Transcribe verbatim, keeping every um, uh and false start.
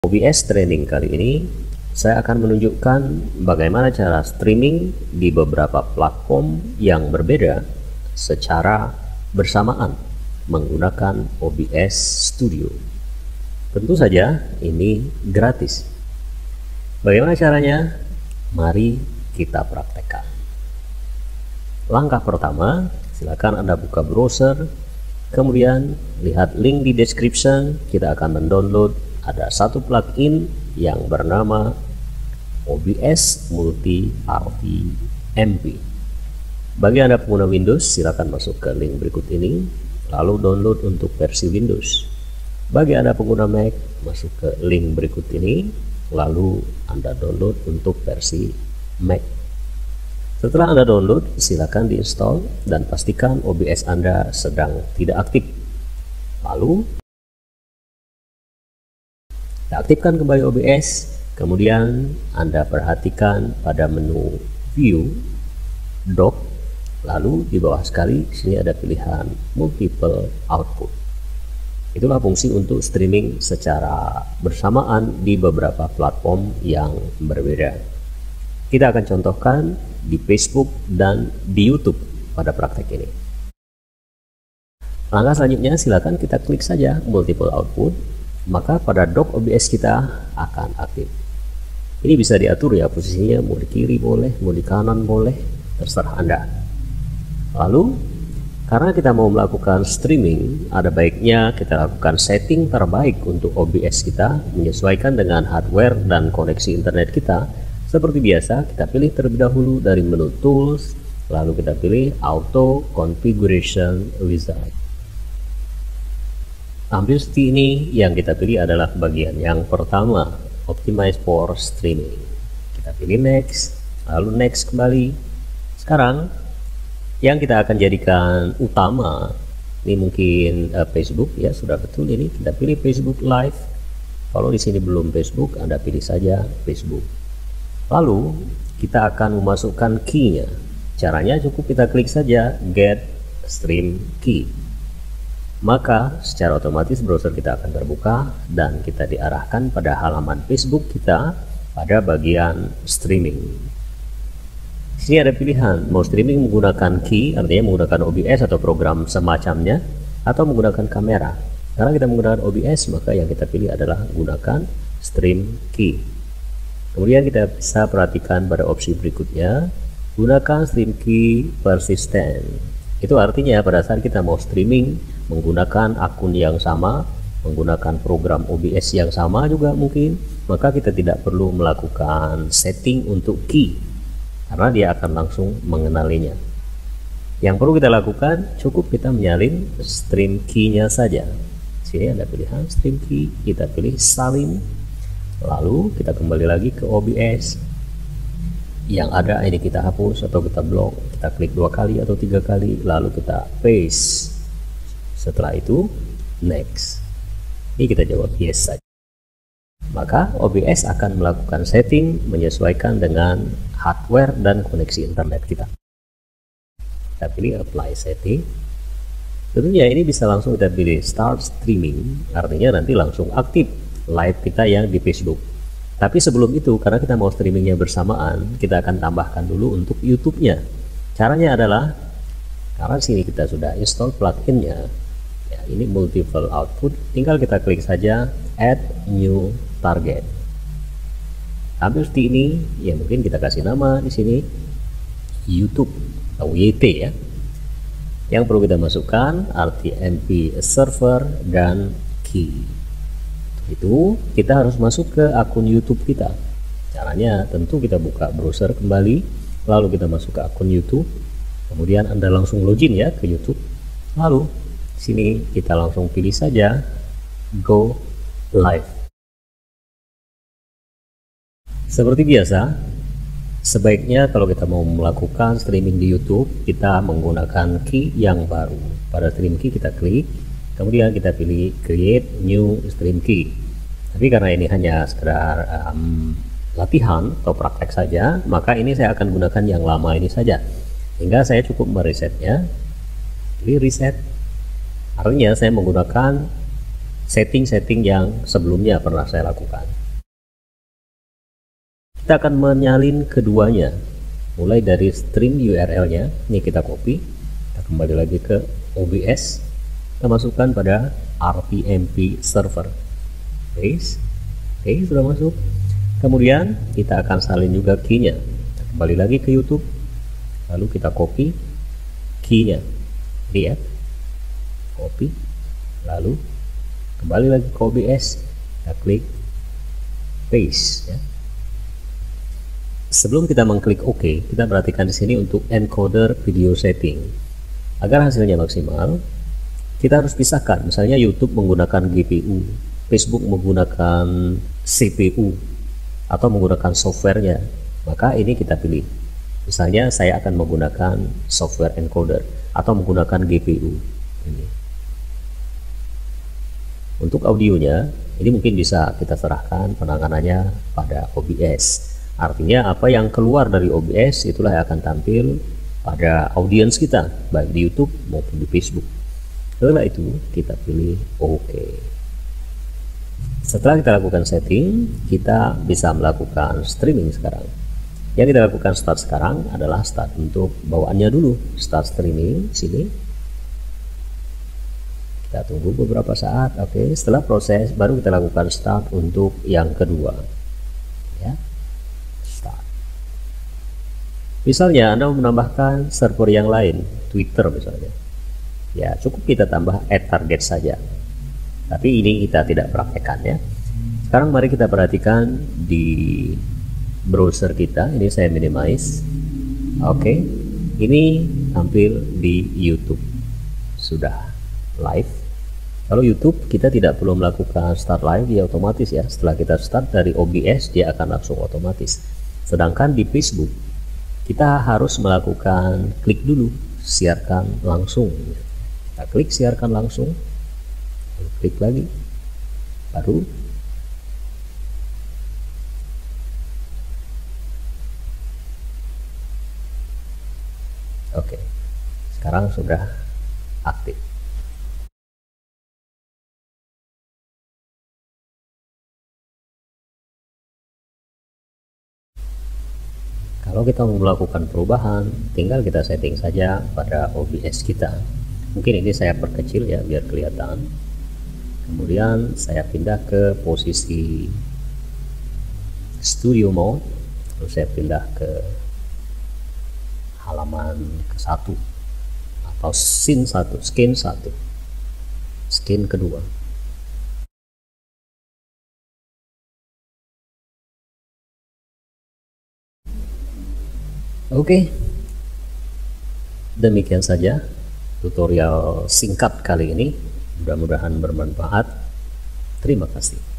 O B S training kali ini saya akan menunjukkan bagaimana cara streaming di beberapa platform yang berbeda secara bersamaan menggunakan O B S Studio. Tentu saja ini gratis. Bagaimana caranya? Mari kita praktekkan. Langkah pertama, silakan Anda buka browser, kemudian lihat link di description. Kita akan mendownload ada satu plugin yang bernama O B S Multi R T M P. Bagi Anda pengguna Windows, silakan masuk ke link berikut ini, lalu download untuk versi Windows. Bagi Anda pengguna Mac, masuk ke link berikut ini, lalu Anda download untuk versi Mac. Setelah Anda download, silakan diinstal dan pastikan O B S Anda sedang tidak aktif. Lalu aktifkan kembali O B S, kemudian Anda perhatikan pada menu View, Dock, lalu di bawah sekali sini ada pilihan Multiple Output. Itulah fungsi untuk streaming secara bersamaan di beberapa platform yang berbeda. Kita akan contohkan di Facebook dan di YouTube pada praktek ini. Langkah selanjutnya, silakan kita klik saja Multiple Output, maka pada dock O B S kita akan aktif. Ini bisa diatur ya posisinya, mau di kiri boleh, mau di kanan boleh, terserah Anda. Lalu karena kita mau melakukan streaming, ada baiknya kita lakukan setting terbaik untuk O B S kita menyesuaikan dengan hardware dan koneksi internet kita. Seperti biasa, kita pilih terlebih dahulu dari menu Tools, lalu kita pilih Auto Configuration Wizard. Hampir seperti ini, yang kita pilih adalah bagian yang pertama, Optimize for Streaming. Kita pilih Next, lalu Next kembali. Sekarang yang kita akan jadikan utama, ini mungkin uh, Facebook ya, sudah betul ini. Kita pilih Facebook Live. Kalau di sini belum Facebook, Anda pilih saja Facebook. Lalu kita akan memasukkan key-nya. Caranya cukup kita klik saja Get Stream Key. Maka secara otomatis browser kita akan terbuka dan kita diarahkan pada halaman Facebook kita pada bagian streaming. Di sini ada pilihan mau streaming menggunakan key, artinya menggunakan O B S atau program semacamnya, atau menggunakan kamera. Karena kita menggunakan O B S, maka yang kita pilih adalah gunakan stream key. Kemudian kita bisa perhatikan pada opsi berikutnya, gunakan stream key persistent. Itu artinya pada saat kita mau streaming menggunakan akun yang sama, menggunakan program O B S yang sama juga mungkin, maka kita tidak perlu melakukan setting untuk key, karena dia akan langsung mengenalinya. Yang perlu kita lakukan, cukup kita menyalin stream key-nya saja. Sini ada pilihan stream key, kita pilih salin, lalu kita kembali lagi ke O B S. Yang ada ini kita hapus atau kita blok, kita klik dua kali atau tiga kali, lalu kita paste. Setelah itu next. Ini kita jawab yes saja. Maka O B S akan melakukan setting menyesuaikan dengan hardware dan koneksi internet kita. Kita pilih apply setting. Tentunya ini bisa langsung kita pilih start streaming, artinya nanti langsung aktif live kita yang di Facebook. Tapi sebelum itu, karena kita mau streamingnya bersamaan, kita akan tambahkan dulu untuk YouTube-nya. Caranya adalah, karena sini kita sudah install plugin-nya, ya, ini multiple output, tinggal kita klik saja add new target. Hampir seperti ini, ya mungkin kita kasih nama di sini YouTube atau Y T ya. Yang perlu kita masukkan R T M P server dan key. Itu kita harus masuk ke akun YouTube kita. Caranya tentu kita buka browser kembali, lalu kita masuk ke akun YouTube, kemudian Anda langsung login ya ke YouTube. Lalu sini kita langsung pilih saja Go Live. Seperti biasa, sebaiknya kalau kita mau melakukan streaming di YouTube, kita menggunakan key yang baru. Pada stream key kita klik, kemudian kita pilih create new stream key. Tapi karena ini hanya sekedar um, latihan atau praktek saja, maka ini saya akan gunakan yang lama ini saja, hingga saya cukup meresetnya. Pilih reset, artinya saya menggunakan setting-setting yang sebelumnya pernah saya lakukan. Kita akan menyalin keduanya, mulai dari stream U R L-nya. Ini kita copy, kita kembali lagi ke O B S, kita masukkan pada R T M P server, paste. Oke, sudah masuk. Kemudian kita akan salin juga key-nya. Kita kembali lagi ke YouTube, lalu kita copy key-nya, lihat, copy, lalu kembali lagi ke O B S, kita klik paste ya. Sebelum kita mengklik OK, kita perhatikan di sini untuk encoder video setting. Agar hasilnya maksimal, kita harus pisahkan. Misalnya YouTube menggunakan G P U, Facebook menggunakan C P U, atau menggunakan softwarenya. Maka ini kita pilih. Misalnya saya akan menggunakan software encoder atau menggunakan G P U. Ini. Untuk audionya, ini mungkin bisa kita serahkan penanganannya pada O B S. Artinya apa yang keluar dari O B S itulah yang akan tampil pada audiens kita, baik di YouTube maupun di Facebook. Setelah itu kita pilih OK. Setelah kita lakukan setting, kita bisa melakukan streaming sekarang. Yang kita lakukan start sekarang adalah start untuk bawaannya dulu. Start streaming sini. Kita tunggu beberapa saat. Oke, setelah proses baru kita lakukan start untuk yang kedua. Ya. Misalnya Anda menambahkan server yang lain, Twitter misalnya, ya cukup kita tambah add target saja. Tapi ini kita tidak praktekkan ya. Sekarang mari kita perhatikan di browser kita. Ini saya minimize. Oke, ini tampil di YouTube, sudah live. Kalau YouTube kita tidak perlu melakukan start live, dia otomatis ya. Setelah kita start dari O B S dia akan langsung otomatis. Sedangkan di Facebook kita harus melakukan klik dulu, siarkan langsung. Kita klik siarkan langsung, klik lagi, baru oke, sekarang sudah aktif. Kalau kita mau melakukan perubahan, tinggal kita setting saja pada O B S kita. Mungkin ini saya perkecil ya biar kelihatan. Kemudian saya pindah ke posisi studio mode, lalu saya pindah ke halaman ke satu atau scene satu, skin satu, skin kedua. Oke, demikian saja tutorial singkat kali ini. Mudah-mudahan bermanfaat. Terima kasih.